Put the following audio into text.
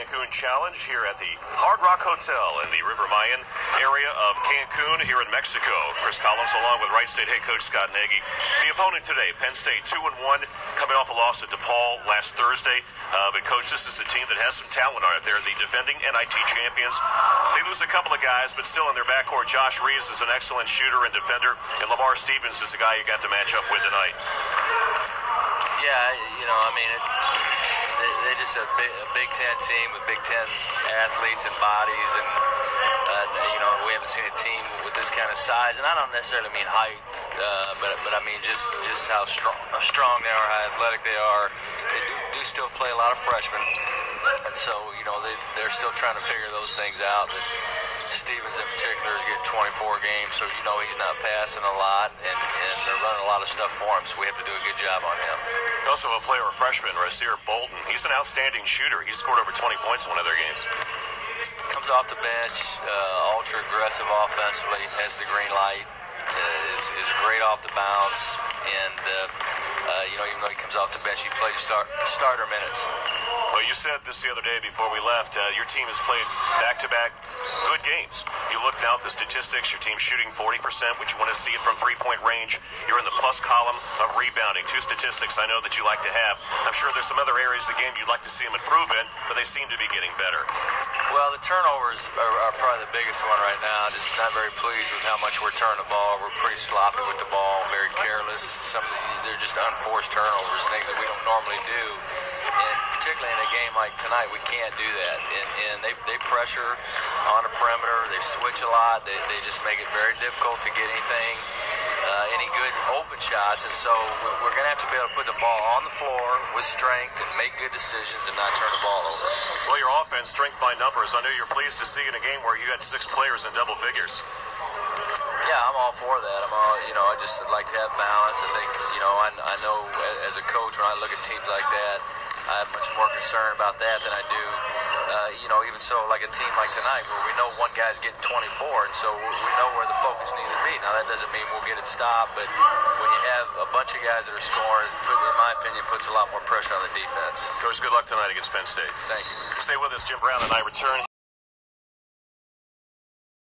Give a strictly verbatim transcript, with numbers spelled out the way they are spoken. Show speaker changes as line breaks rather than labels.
Cancun Challenge here at the Hard Rock Hotel in the River Mayan area of Cancun here in Mexico. Chris Collins along with Wright State head coach Scott Nagy. The opponent today, Penn State, two and one, coming off a loss at DePaul last Thursday. Uh, but coach, this is a team that has some talent on it. They're the defending N I T champions. They lose a couple of guys, but still in their backcourt, Josh Reeves is an excellent shooter and defender, and Lamar Stevens is the guy you got to match up with tonight.
Yeah, you know, I mean, it, they, they just a big, a Big Ten team with Big Ten athletes and bodies, and uh, you know, we haven't seen a team with this kind of size. And I don't necessarily mean height, uh, but but I mean just just how strong how strong they are, how athletic they are. They do, do still play a lot of freshmen, and so you know they they're still trying to figure those things out. But Stevens in particular is getting twenty-four games, so you know he's not passing a lot, and, and they're running a lot of stuff for him, so we have to do a good job on him.
Also a player, a freshman, Rasir Bolton. He's an outstanding shooter. He's scored over twenty points in one of their games.
Comes off the bench, uh, ultra aggressive offensively, has the green light, uh, is, is great off the bounce, and uh, uh, you know, even though he comes off the bench, he plays start, starter minutes.
Well, you said this the other day before we left. Uh, your team has played back-to-back good games. You look now at the statistics. Your team's shooting forty percent, which you want to see it from three-point range. You're in the plus column of rebounding. Two statistics I know that you like to have. I'm sure there's some other areas of the game you'd like to see them improve in, but they seem to be getting better.
Well, the turnovers are, are probably the biggest one right now. Just not very pleased with how much we're turning the ball. We're pretty sloppy with the ball, very careless. Some of the, they're just unforced turnovers, things that we don't normally do. And particularly in a game like tonight, we can't do that. And, and they, they pressure on the perimeter. They switch a lot. They, they just make it very difficult to get anything, uh, any good open shots. And so we're, we're going to have to be able to put the ball on the floor with strength and make good decisions and not turn the ball over.
Well, your offense, strength by numbers. I know you're pleased to see in a game where you had six players in double figures.
Yeah, I'm all for that. I'm all, you know, I just like to have balance. I think, you know, I, I know as a coach when I look at teams like that, I have much more concern about that than I do, uh, you know, even so, like a team like tonight where we know one guy's getting twenty-four, and so we know where the focus needs to be. Now, that doesn't mean we'll get it stopped, but when you have a bunch of guys that are scoring, in my opinion, puts a lot more pressure on the defense.
Coach, good luck tonight against Penn State.
Thank you.
Stay with us. Jim Brown and I return.